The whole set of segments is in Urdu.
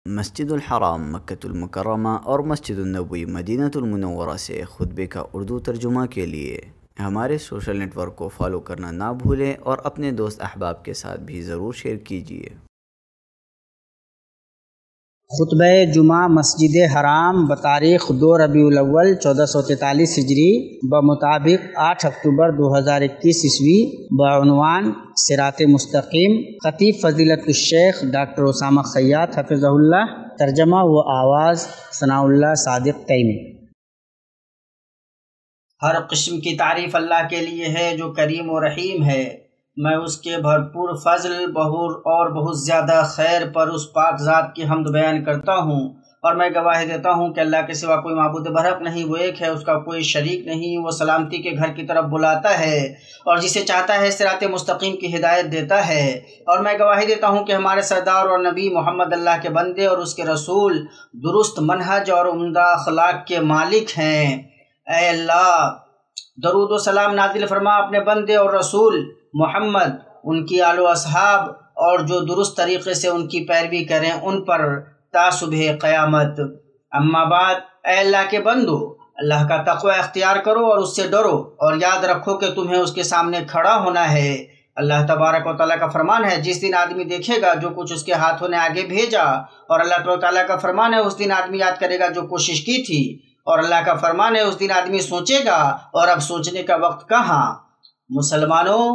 مسجد الحرام مکۃ المکرمہ اور مسجد النبوی مدینہ المنورہ سے خطبے کا اردو ترجمہ کے لیے ہمارے سوشل نیٹ ورک کو فالو کرنا نہ بھولیں اور اپنے دوست احباب کے ساتھ بھی ضرور شیئر کیجیے۔ خطبہ جمعہ مسجد حرام بتاریخ 2 ربیع الاول 1443 ہجری بمطابق 8 اکتوبر 2021 عیسوی بعنوان صراط مستقیم، خطیب فضیلت الشیخ ڈاکٹر اسامہ خیاط حفظہ اللہ، ترجمہ و آواز ثناء اللہ صادق تیمی۔ ہر قسم کی تعریف اللہ کے لیے ہے جو کریم و رحیم ہے۔ میں اس کے بھرپور فضل، بہور اور بہت زیادہ خیر پر اس پاک ذات کی حمد بیان کرتا ہوں، اور میں گواہی دیتا ہوں کہ اللہ کے سوا کوئی معبود برحق نہیں، وہ ایک ہے، اس کا کوئی شریک نہیں۔ وہ سلامتی کے گھر کی طرف بلاتا ہے اور جسے چاہتا ہے صراط مستقیم کی ہدایت دیتا ہے، اور میں گواہی دیتا ہوں کہ ہمارے سردار اور نبی محمد اللہ کے بندے اور اس کے رسول درست منہج اور عمدہ اخلاق کے مالک ہیں۔ اے اللہ، درود و سلام نازل فرما اپنے بندے اور رسول محمد، ان کی آل و اصحاب اور جو درست طریقے سے ان کی پیروی کریں ان پر تا صبح قیامت۔ اما بعد، اے اللہ کے بندو، اللہ کا تقوی اختیار کرو اور اس سے ڈرو، اور یاد رکھو کہ تمہیں اس کے سامنے کھڑا ہونا ہے۔ اللہ تبارک و تعالیٰ کا فرمان ہے، جس دن آدمی دیکھے گا جو کچھ اس کے ہاتھوں نے آگے بھیجا، اور اللہ تعالیٰ کا فرمان ہے، اس دن آدمی یاد کرے گا جو کوشش کی تھی، اور اللہ کا فرمان ہے، اس دن آدمی سوچے گا، اور اب سوچنے کا وقت کہاں۔ مسلمانوں،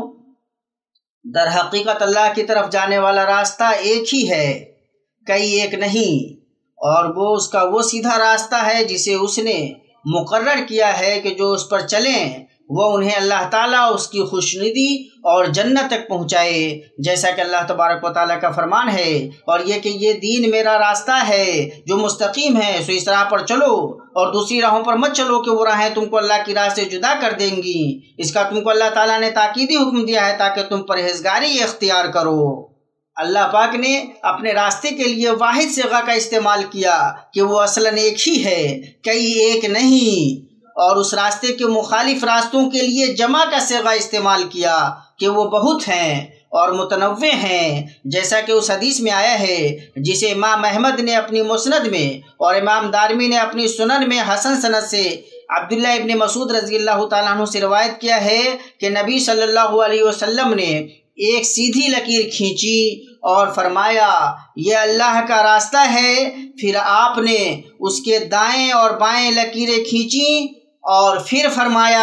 در حقیقت اللہ کی طرف جانے والا راستہ ایک ہی ہے، کئی ایک نہیں، اور وہ اس کا وہ سیدھا راستہ ہے جسے اس نے مقرر کیا ہے کہ جو اس پر چلیں وہ انہیں اللہ تعالیٰ اس کی خوشنودی اور جنت تک پہنچائے، جیسا کہ اللہ تبارک و تعالیٰ کا فرمان ہے، اور یہ کہ یہ دین میرا راستہ ہے جو مستقیم ہے، سو اس راہ پر چلو اور دوسری راہوں پر مت چلو کہ وہ راہیں تم کو اللہ کی راہ سے جدا کر دیں گی۔ اس کا تم کو اللہ تعالیٰ نے تاکیدی حکم دیا ہے تاکہ تم پرہیزگاری اختیار کرو۔ اللہ پاک نے اپنے راستے کے لیے واحد صیغہ کا استعمال کیا کہ وہ اصلاً ایک ہی ہے، کئی ایک نہیں، اور اس راستے کے مخالف راستوں کے لیے جمع کا صیغہ استعمال کیا کہ وہ بہت ہیں اور متنوع ہیں، جیسا کہ اس حدیث میں آیا ہے جسے امام احمد نے اپنی مسند میں اور امام دارمی نے اپنی سنن میں حسن سند سے عبداللہ ابن مسعود رضی اللہ تعالیٰ عنہ سے روایت کیا ہے کہ نبی صلی اللہ علیہ وسلم نے ایک سیدھی لکیر کھینچی اور فرمایا، یہ اللہ کا راستہ ہے۔ پھر آپ نے اس کے دائیں اور بائیں لکیریں کھینچیں اور پھر فرمایا،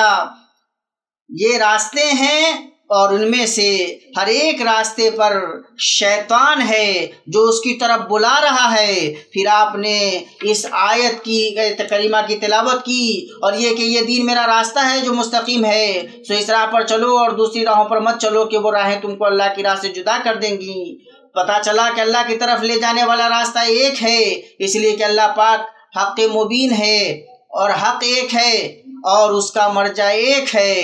یہ راستے ہیں اور ان میں سے ہر ایک راستے پر شیطان ہے جو اس کی طرف بلا رہا ہے۔ پھر آپ نے اس آیت کی کریمہ کی تلاوت کی، اور یہ کہ یہ دین میرا راستہ ہے جو مستقیم ہے، سو اس راہ پر چلو اور دوسری راہوں پر مت چلو کہ وہ راہیں تم کو اللہ کی راہ سے جدا کر دیں گی۔ پتہ چلا کہ اللہ کی طرف لے جانے والا راستہ ایک ہے، اس لیے کہ اللہ پاک حق مبین ہے اور حق ایک ہے اور اس کا مرجع ایک ہے،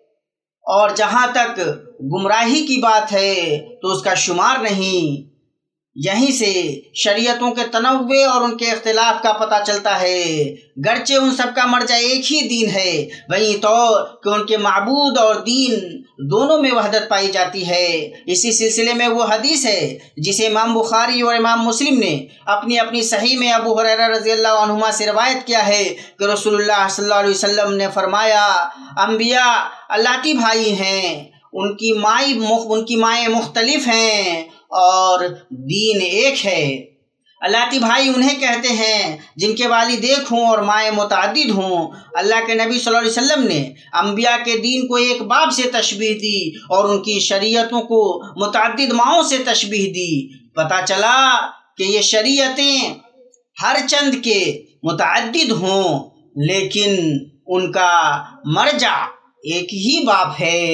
اور جہاں تک گمراہی کی بات ہے تو اس کا شمار نہیں۔ یہیں سے شریعتوں کے تنوع اور ان کے اختلاف کا پتہ چلتا ہے، گرچہ ان سب کا مرجع ایک ہی دین ہے، وہیں تو کہ ان کے معبود اور دین دونوں میں وحدت پائی جاتی ہے۔ اسی سلسلے میں وہ حدیث ہے جسے امام بخاری اور امام مسلم نے اپنی اپنی صحیح میں ابو ہریرہ رضی اللہ عنہما سے روایت کیا ہے کہ رسول اللہ صلی اللہ علیہ وسلم نے فرمایا، انبیاء الاتی بھائی ہیں، ان کی مائیں مختلف ہیں اور دین ایک ہے۔ الاتی بھائی انہیں کہتے ہیں جن کے والد ایک ہوں اور مائیں متعدد ہوں۔ اللہ کے نبی صلی اللہ علیہ وسلم نے انبیاء کے دین کو ایک باب سے تشبیہ دی اور ان کی شریعتوں کو متعدد ماؤں سے تشبیہ دی۔ پتہ چلا کہ یہ شریعتیں ہر چند کے متعدد ہوں لیکن ان کا مرجع ایک ہی باب ہے۔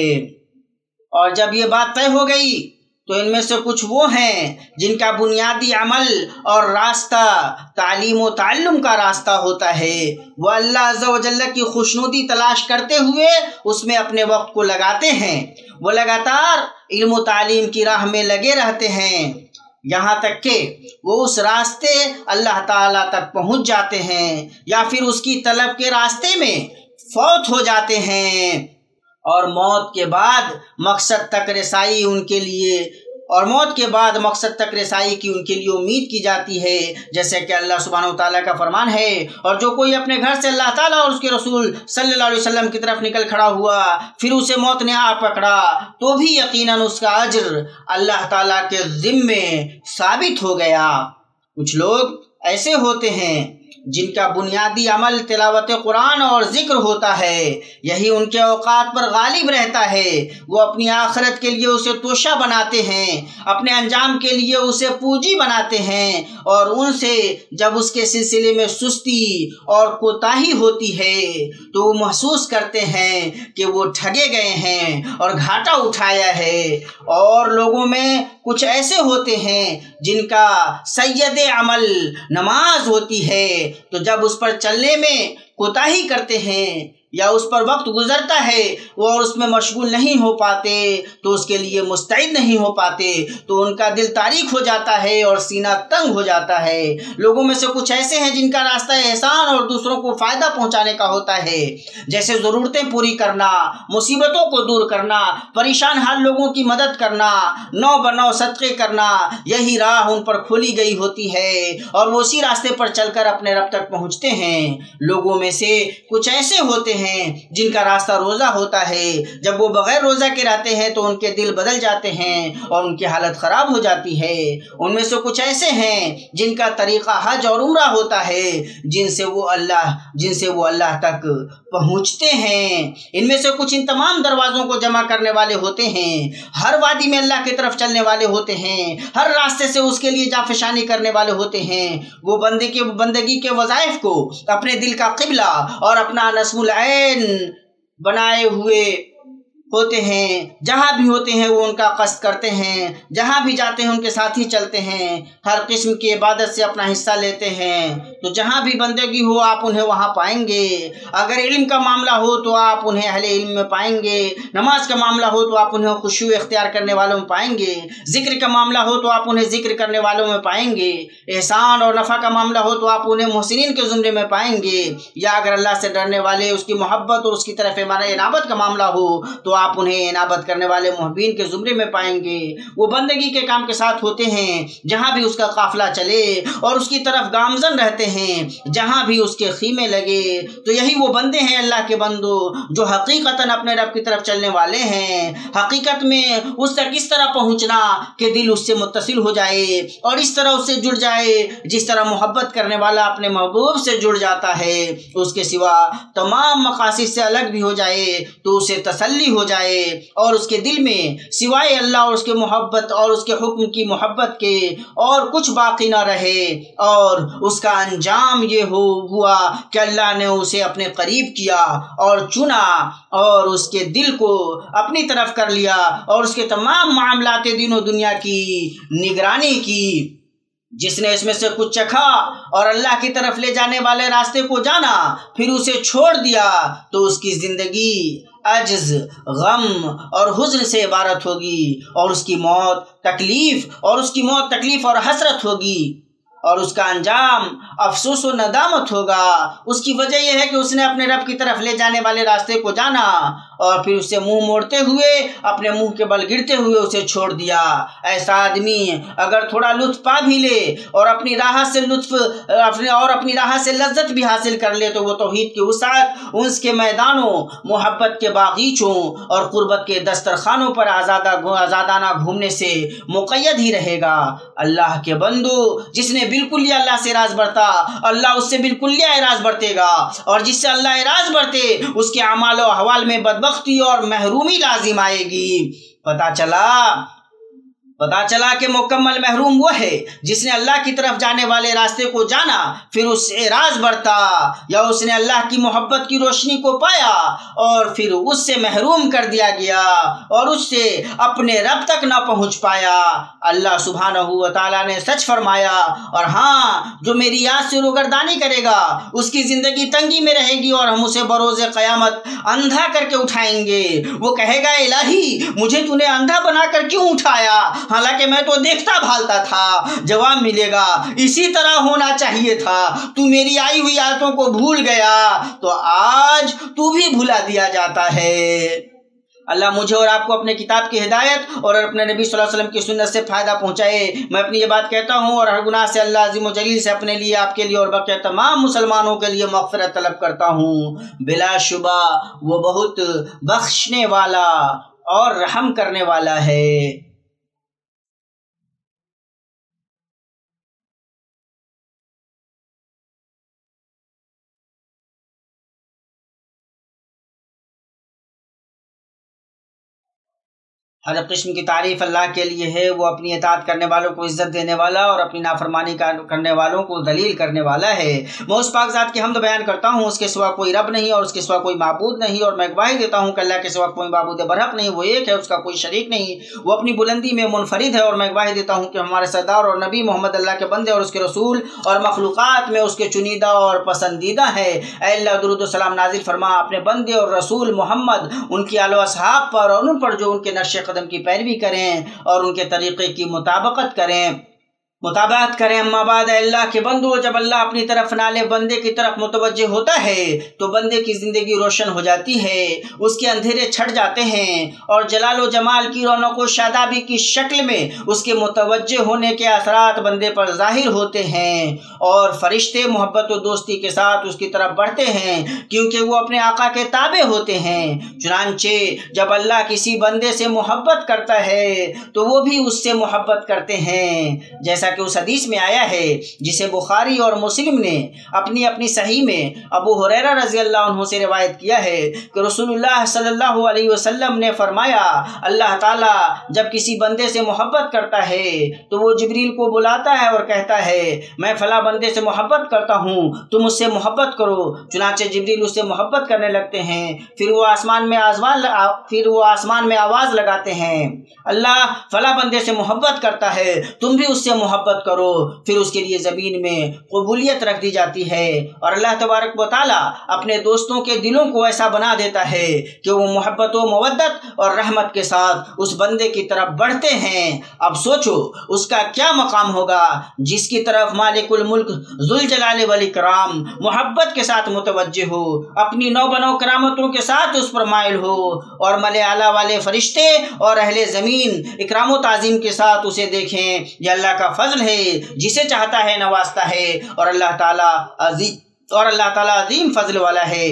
اور جب یہ بات طے ہو گئی تو ان میں سے کچھ وہ ہیں جن کا بنیادی عمل اور راستہ تعلیم و تعلم کا راستہ ہوتا ہے، وہ اللہ عز و جل کی خوشنودی تلاش کرتے ہوئے اس میں اپنے وقت کو لگاتے ہیں، وہ لگاتار علم و تعلیم کی راہ میں لگے رہتے ہیں یہاں تک کہ وہ اس راستے اللہ تعالیٰ تک پہنچ جاتے ہیں یا پھر اس کی طلب کے راستے میں فوت ہو جاتے ہیں، اور موت کے بعد مقصد تک رسائی ان کے لیے اور موت کے بعد مقصد تک رسائی کی ان کے لیے امید کی جاتی ہے، جیسے کہ اللہ سبحانہ و تعالیٰ کا فرمان ہے، اور جو کوئی اپنے گھر سے اللہ تعالیٰ اور اس کے رسول صلی اللہ علیہ وسلم کی طرف نکل کھڑا ہوا پھر اسے موت نے آ پکڑا تو بھی یقیناً اس کا اجر اللہ تعالیٰ کے ذمے ثابت ہو گیا۔ کچھ لوگ ایسے ہوتے ہیں جن کا بنیادی عمل تلاوت قرآن اور ذکر ہوتا ہے، یہی ان کے اوقات پر غالب رہتا ہے، وہ اپنی آخرت کے لیے اسے توشہ بناتے ہیں، اپنے انجام کے لیے اسے پونجی بناتے ہیں، اور ان سے جب اس کے سلسلے میں سستی اور کوتاہی ہوتی ہے تو وہ محسوس کرتے ہیں کہ وہ ٹھگے گئے ہیں اور گھاٹا اٹھایا ہے۔ اور لوگوں میں کچھ ایسے ہوتے ہیں جن کا سید عمل نماز ہوتی ہے، تو جب اس پر چلنے میں کوتاہی کرتے ہیں یا اس پر وقت گزرتا ہے وہ اور اس میں مشغول نہیں ہو پاتے تو اس کے لیے مستعد نہیں ہو پاتے تو ان کا دل تاریک ہو جاتا ہے اور سینہ تنگ ہو جاتا ہے۔ لوگوں میں سے کچھ ایسے ہیں جن کا راستہ احسان اور دوسروں کو فائدہ پہنچانے کا ہوتا ہے، جیسے ضرورتیں پوری کرنا، مصیبتوں کو دور کرنا، پریشان حال لوگوں کی مدد کرنا، نو بنو صدقے کرنا، یہی راہ ان پر کھولی گئی ہوتی ہے اور وہ اسی راستے پر چل کر اپنے رب تک پہنچتے ہیں۔ لوگوں میں سے کچھ ایسے ہوتے ہیں جن کا راستہ روزہ ہوتا ہے، جب وہ بغیر روزہ کے رہتے ہیں تو ان کے دل بدل جاتے ہیں اور ان کی حالت خراب ہو جاتی ہے۔ ان میں سے کچھ ایسے ہیں جن کا طریقہ حج اور عمرہ ہوتا ہے، جن سے وہ اللہ تک پہنچتے ہیں۔ ان میں سے کچھ ان تمام دروازوں کو جمع کرنے والے ہوتے ہیں، ہر وادی میں اللہ کی طرف چلنے والے ہوتے ہیں، ہر راستے سے اس کے لیے جافشانی کرنے والے ہوتے ہیں۔ وہ بندگی کے وظائف کو اپنے دل کا قبلہ اور اپنا نصب العین بنائے ہوئے ہوتے ہیں، جہاں بھی ہوتے ہیں وہ ان کا قصد کرتے ہیں، جہاں بھی جاتے ہیں ان کے ساتھ ہی چلتے ہیں، ہر قسم کی عبادت سے اپنا حصہ لیتے ہیں، تو جہاں بھی بندگی ہو آپ انہیں وہاں پائیں گے۔ اگر علم کا معاملہ ہو تو آپ انہیں اہل علم میں پائیں گے، نماز کا معاملہ ہو تو آپ انہیں خشوع اختیار کرنے والوں میں پائیں گے، ذکر کا معاملہ ہو تو آپ انہیں ذکر کرنے والوں میں پائیں گے، احسان اور نفع کا معاملہ ہو تو آپ انہیں محسنین کے زمرے میں پائیں گے، یا اگر اللہ سے ڈرنے والے، اس کی محبت اور اس کی طرف انابت کا معاملہ ہو تو آپ انہیں انابت کرنے والے محبین کے زمرے میں پائیں گے۔ وہ بندگی کے کام کے ساتھ ہوتے ہیں جہاں بھی اس کا قافلہ چلے اور اس کی طرف گامزن رہتے ہیں جہاں بھی اس کے خیمے لگے، تو یہی وہ بندے ہیں اللہ کے بندو جو حقیقتاً اپنے رب کی طرف چلنے والے ہیں۔ حقیقت میں اس تک اس طرح پہنچنا کہ دل اس سے متصل ہو جائے اور اس طرح اس سے جڑ جائے جس طرح محبت کرنے والا اپنے محبوب سے جڑ جاتا ہے، اس کے سوا تمام مقاصد سے الگ بھی ہو جائے تو اسے تسلی ہو جائے اور اس کے دل میں سوائے اللہ اور اس کے محبت اور اس کے حکم کی محبت کے اور کچھ باقی نہ رہے، اور اس کا انجام یہ ہوا کہ اللہ نے اسے اپنے قریب کیا اور چنا اور اس کے دل کو اپنی طرف کر لیا اور اس کے تمام معاملات دین و دنیا کی نگرانی کی۔ جس نے اس میں سے کچھ چکھا اور اللہ کی طرف لے جانے والے راستے کو جانا پھر اسے چھوڑ دیا تو اس کی زندگی عجز، غم اور حزن سے عبارت ہوگی، اور اس کی موت تکلیف اور حسرت ہوگی، اور اس کا انجام افسوس و ندامت ہوگا۔ اس کی وجہ یہ ہے کہ اس نے اپنے رب کی طرف لے جانے والے راستے کو جانا اور پھر اسے منہ موڑتے ہوئے اپنے منہ کے بل گرتے ہوئے اسے چھوڑ دیا۔ ایسا آدمی اگر تھوڑا لطف پا بھی لے اور اپنی راہ سے لذت بھی حاصل کر لے تو وہ توحید کی وسعت، اس کے میدانوں، محبت کے باغیچوں اور قربت کے دسترخوانوں پر آزادانہ گھومنے سے مقید ہی رہے گا۔ اللہ کے بندو، جس نے بالکل اللہ سے اعراض برتا اللہ اس سے بالکل اعراض برتے گا، اور جس سے اللہ اعراض برتے اس کے اعمال و احوال میں بدبختی اور محرومی لازم آئے گی۔ پتا چلا کہ مکمل محروم وہ ہے جس نے اللہ کی طرف جانے والے راستے کو جانا پھر اس سے اعراض برتا، یا اس نے اللہ کی محبت کی روشنی کو پایا اور پھر اس سے محروم کر دیا گیا اور اس سے اپنے رب تک نہ پہنچ پایا۔ اللہ سبحانہ و تعالیٰ نے سچ فرمایا، اور ہاں جو میری یاد سے روگردانی کرے گا اس کی زندگی تنگی میں رہے گی اور ہم اسے بروز قیامت اندھا کر کے اٹھائیں گے۔ وہ کہے گا الہی مجھے تو نے اندھا بنا کر کیوں اٹھایا، حالانکہ میں تو دیکھتا بھالتا تھا۔ جواب ملے گا اسی طرح ہونا چاہیے تھا، تو میری آئی ہوئی آیتوں کو بھول گیا تو آج تو بھی بھلا دیا جاتا ہے۔ اللہ مجھے اور آپ کو اپنے کتاب کی ہدایت اور اپنے نبی صلی اللہ علیہ وسلم کی سنت سے فائدہ پہنچائے۔ میں اپنی یہ بات کہتا ہوں اور ہر گناہ سے اللہ عظیم و جلیل سے اپنے لیے، آپ کے لیے اور باقی تمام مسلمانوں کے لیے مغفرت طلب کرتا ہوں۔ بلا شبہ وہ بہت بخشنے والا اور رحم کرنے والا ہے۔ ہر قسم کی تعریف اللہ کے لیے ہے۔ وہ اپنی اطاعت کرنے والوں کو عزت دینے والا اور اپنی نافرمانی کرنے والوں کو ذلیل کرنے والا ہے۔ میں اس پاک ذات کی حمد بیان کرتا ہوں، اس کے سوا کوئی رب نہیں اور اس کے سوا کوئی معبود نہیں، اور میں گواہی دیتا ہوں کہ اللہ کے سوا کوئی معبود برحق نہیں، وہ ایک ہے، اس کا کوئی شریک نہیں، وہ اپنی بلندی میں منفرد ہے۔ اور میں گواہی دیتا ہوں کہ ہمارے سردار اور نبی محمد اللہ کے بندے اور اس کے رسول اور مخلوقات میں اس کے چنیدہ اور پسندیدہ ہے۔ اے اللہ درود و سلام نازل فرما اپنے بندے اور رسول محمد، ان کی آل و اصحاب پر اور ان پر جو ان کے نقش قدم کی پیروی کریں اور ان کے طریقے کی مطابقت کریں۔ اما بعد، اے اللہ کے بندو، جب اللہ اپنی طرف نالے بندے کی طرف متوجہ ہوتا ہے تو بندے کی زندگی روشن ہو جاتی ہے، اس کے اندھیرے چھٹ جاتے ہیں اور جلال و جمال کی رونق و شادابی کی شکل میں اس کے متوجہ ہونے کے اثرات بندے پر ظاہر ہوتے ہیں، اور فرشتے محبت و دوستی کے ساتھ اس کی طرف بڑھتے ہیں کیونکہ وہ اپنے آقا کے تابع ہوتے ہیں۔ چنانچہ جب اللہ کسی بندے سے محبت کرتا ہے تو وہ بھی اس سے محبت کرتے ہیں، جیسا کہ اس حدیث میں آیا ہے جسے بخاری اور مسلم نے اپنی اپنی صحیح میں ابو ہریرہ رضی اللہ عنہ سے روایت کیا ہے کہ رسول اللہ صلی اللہ علیہ وسلم نے فرمایا، اللہ تعالیٰ جب کسی بندے سے محبت کرتا ہے تو وہ جبریل کو بلاتا ہے اور کہتا ہے میں فلاں بندے سے محبت کرتا ہوں، تم اس سے محبت کرو۔ چنانچہ جبریل اس سے محبت کرنے لگتے ہیں، پھر وہ آسمان میں آواز لگاتے ہیں، اللہ فلاں بندے سے محبت کرتا ہے، تم بھی اس سے محبت کرو۔ پھر اس کے لیے زمین میں قبولیت رکھ دی جاتی ہے اور اللہ تبارک و تعالیٰ اپنے دوستوں کے دلوں کو ایسا بنا دیتا ہے کہ وہ محبت و مودت اور رحمت کے ساتھ اس بندے کی طرف بڑھتے ہیں۔ اب سوچو اس کا کیا مقام ہوگا جس کی طرف مالک الملک ذوالجلال والاکرام محبت کے ساتھ متوجہ ہو، اپنی نو بنو کرامتوں کے ساتھ اس پر مائل ہو، اور ملائے اعلیٰ والے فرشتے اور اہل زمین اکرام و تعظیم کے ساتھ اسے دیکھیں۔ یہ اللہ کا فضل ہے، جسے چاہتا ہے نوازتا ہے، اور اللہ تعالیٰ عظیم فضل والا ہے۔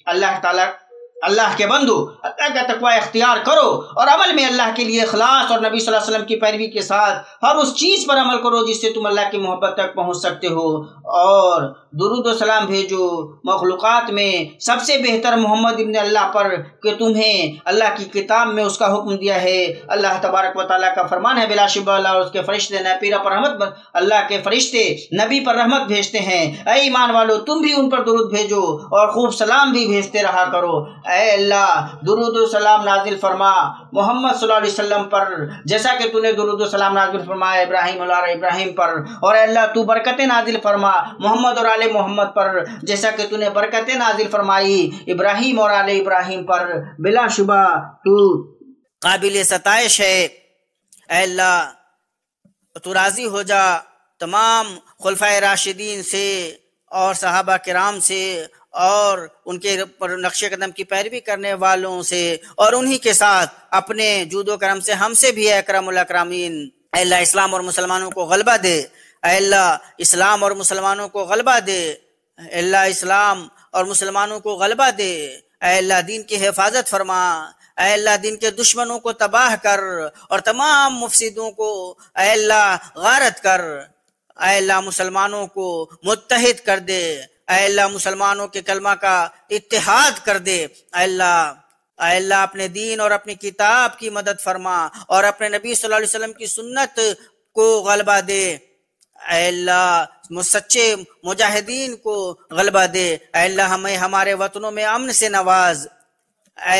اللہ کے بندو، اللہ کا تقوی اختیار کرو اور عمل میں اللہ کے لیے اخلاص اور نبی صلی اللہ علیہ وسلم کی پیروی کے ساتھ ہر اس چیز پر عمل کرو جس سے تم اللہ کی محبت تک پہنچ سکتے ہو، اور درود و سلام بھیجو مخلوقات میں سب سے بہتر محمد ابن اللہ پر کہ تمہیں اللہ کی کتاب میں اس کا حکم دیا ہے۔ اللہ تبارک و تعالیٰ کا فرمان ہے، بلا شبہ اللہ اور اس کے فرشتے اللہ کے فرشتے نبی پر رحمت بھیجتے ہیں۔ اے ایمان والو، تم بھی ان پر درود بھیجو اور خوب سلام بھی بھیجتے رہا کرو۔ اے اللہ درود و سلام نازل فرما محمد صلی اللہ علیہ وسلم پر، جیسا کہ تو نے درود و سلام نازل فرمایا ابراہیم اور آل ابراہیم پر، اور اے اللہ تو برکتیں نازل فرما محمد اور آل محمد پر، جیسا کہ تو نے برکتیں نازل فرمائی ابراہیم اور آل ابراہیم پر۔ بلا شبہ تو قابل ستائش ہے۔ اے اللہ تو راضی ہو جا تمام خلفائے راشدین سے اور صحابہ کرام سے اور ان کے نقش قدم کی پیروی کرنے والوں سے، اور انہی کے ساتھ اپنے جود و کرم سے ہم سے بھی اے اکرم الاکرامین۔ اے اللہ اسلام اور مسلمانوں کو غلبہ دے، اے اللہ اسلام اور مسلمانوں کو غلبہ دے، اے اللہ اسلام اور مسلمانوں کو غلبہ دے، اے اللہ دین کی حفاظت فرما، اے اللہ دین کے دشمنوں کو تباہ کر اور تمام مفسدوں کو اے اللہ غارت کر، اے اللہ مسلمانوں کو متحد کر دے، اے اللہ مسلمانوں کے کلمہ کا اتحاد کر دے، اے اللہ اپنے دین اور اپنی کتاب کی مدد فرما اور اپنے نبی صلی اللہ علیہ وسلم کی سنت کو غلبہ دے، اے اللہ سچے مجاہدین کو غلبہ دے، اے اللہ ہمیں ہمارے وطنوں میں امن سے نواز، اے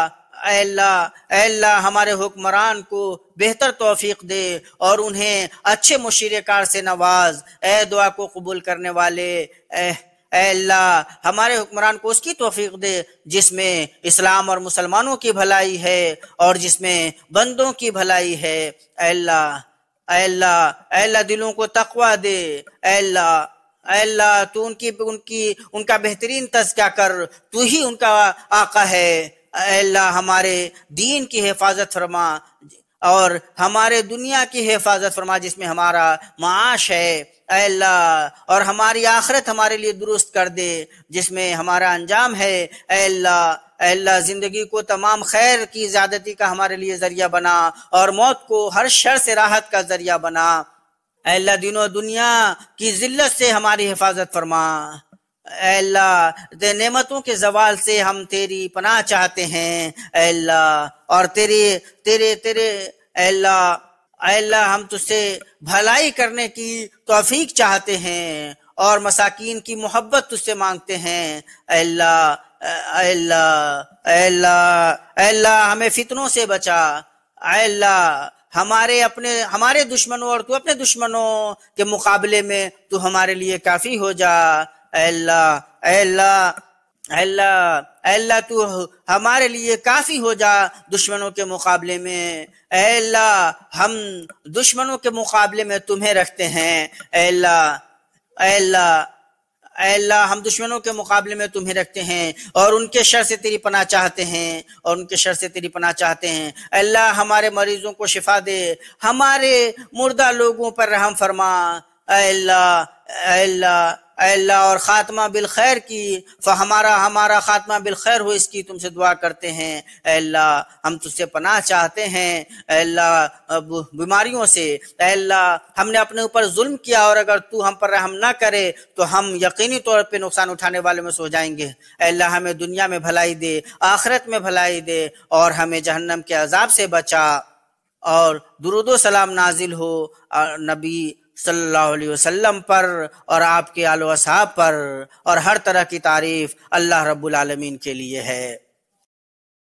اللہ ہمارے حکمران کو بہتر توفیق دے اور انہیں اچھے مشیر کار سے نواز، اے دعا کو قبول کرنے والے، اے اللہ ہمارے حکمران کو اس کی توفیق دے جس میں اسلام اور مسلمانوں کی بھلائی ہے اور جس میں بندوں کی بھلائی ہے۔ اے اللہ دلوں کو تقوی دے، اے اللہ تو ان کا بہترین تزکیہ کر، تو ہی ان کا آقا ہے، اے اللہ ہمارے دین کی حفاظت فرما اور ہمارے دنیا کی حفاظت فرما جس میں ہمارا معاش ہے اے اللہ، اور ہماری آخرت ہمارے لیے درست کر دے جس میں ہمارا انجام ہے اے اللہ۔ اے اللہ زندگی کو تمام خیر کی زیادتی کا ہمارے لیے ذریعہ بنا اور موت کو ہر شر سے راحت کا ذریعہ بنا اے اللہ۔ دین و دنیا کی ذلت سے ہماری حفاظت فرما اے اللہ، نعمتوں کے زوال سے ہم تیری پناہ چاہتے ہیں اے اللہ، اور تیرے اے اللہ ہم تجھ سے بھلائی کرنے کی توفیق چاہتے ہیں اور مساکین کی محبت تجھ سے مانگتے ہیں اے اللہ۔ اے اللہ اے اللہ اے اللہ ہمیں فتنوں سے بچا اے اللہ، ہمارے دشمنوں اور تو اپنے دشمنوں کے مقابلے میں تو ہمارے لیے کافی ہو جا اے اللہ۔ اے اللہ اے اللہ اے اللہ تو ہمارے لیے کافی ہو جا دشمنوں کے مقابلے میں اے اللہ، ہم دشمنوں کے مقابلے میں تمہیں رکھتے ہیں اے اللہ۔ اے اللہ اے اللہ ہم دشمنوں کے مقابلے میں تمہیں رکھتے ہیں اور ان کے شر سے تیری پناہ چاہتے ہیں اے اللہ ہمارے مریضوں کو شفا دے، ہمارے مردہ لوگوں پر رحم فرما اے اللہ۔ اے اللہ اے اللہ اور خاتمہ بالخیر کی ہمارا خاتمہ بالخیر ہو اس کی تم سے دعا کرتے ہیں اے اللہ۔ ہم تجھ سے پناہ چاہتے ہیں اے اللہ بیماریوں سے اے اللہ، ہم نے اپنے اوپر ظلم کیا اور اگر تو ہم پر رحم نہ کرے تو ہم یقینی طور پہ نقصان اٹھانے والے میں سے ہو جائیں گے اے اللہ۔ ہمیں دنیا میں بھلائی دے، آخرت میں بھلائی دے اور ہمیں جہنم کے عذاب سے بچا، اور درود و سلام نازل ہو نبی صلی اللہ علیہ وسلم پر اور آپ کے آل و اصحاب پر، اور ہر طرح کی تعریف اللہ رب العالمین کے لیے ہے۔